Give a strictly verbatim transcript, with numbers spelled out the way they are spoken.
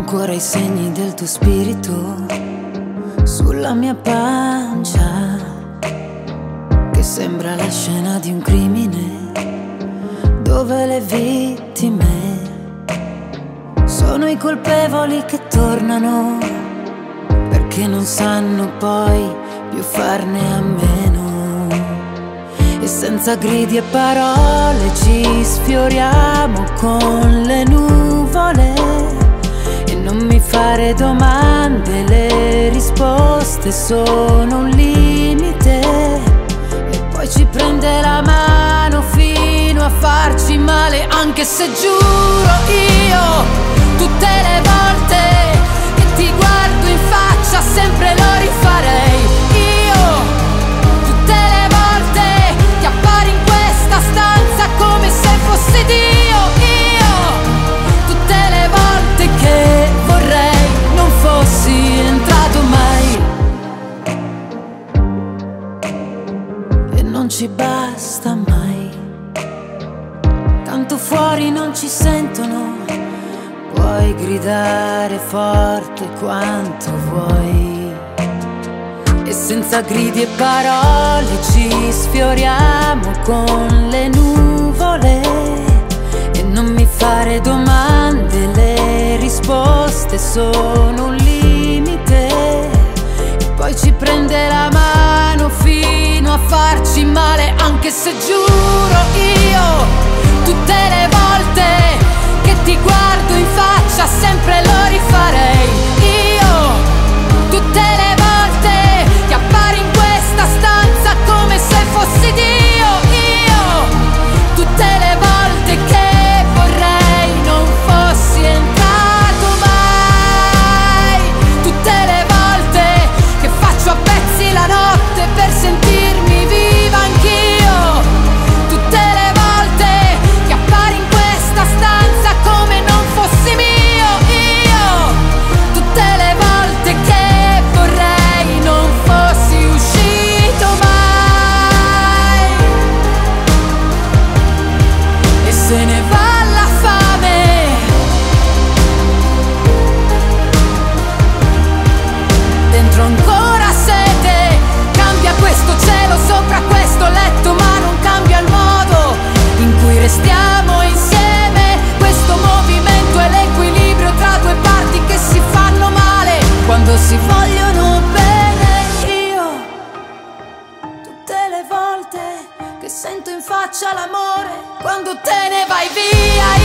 ancora i segni del tuo spirito sulla mia pancia, che sembra la scena di un crimine, dove le vittime sono i colpevoli che tornano, perché non sanno poi più farne a meno. E senza gridi e parole ci sfioriamo con le nuvole. E non mi fare domande, le risposte sono un limite. E poi ci prende la mano fino a farci male, anche se giuro io, tutte le volte che ti guardo in faccia, sempre lo rifarei. Io, tutte le volte che appari in questa stanza come se fossi Dio. Io, tutte le volte che vorrei non fossi entrato mai. E non ci basta mai, tanto fuori non ci sentono. Puoi gridare forte quanto vuoi, e senza gridi e parole ci sfioriamo con le nuvole. E non mi fare domande, le risposte sono un limite. E poi ci prende la mano fino a farci male, anche se giuro io, tutte le volte che ti guardo in faccia, sempre lo rifarei. Io, tutte le volte che appari in questa stanza come se fossi Dio. Io, tutte le volte che vorrei non fossi entrato mai. Tutte le volte che faccio a pezzi la notte per sentirmi viva anch'io. Tutte le volte che appari in questa stanza come non fossi mio. Io, tutte le volte che vorrei non fossi uscito mai. E se ne va la fame, dentro ancora sete. Cambia questo cielo sopra questo letto, ma non cambia il modo in cui restiamo insieme. Questo movimento è l'equilibrio tra due parti che si fanno male quando si vogliono bene. Io, tutte le volte che sento in faccia l'amore, quando te ne vai via.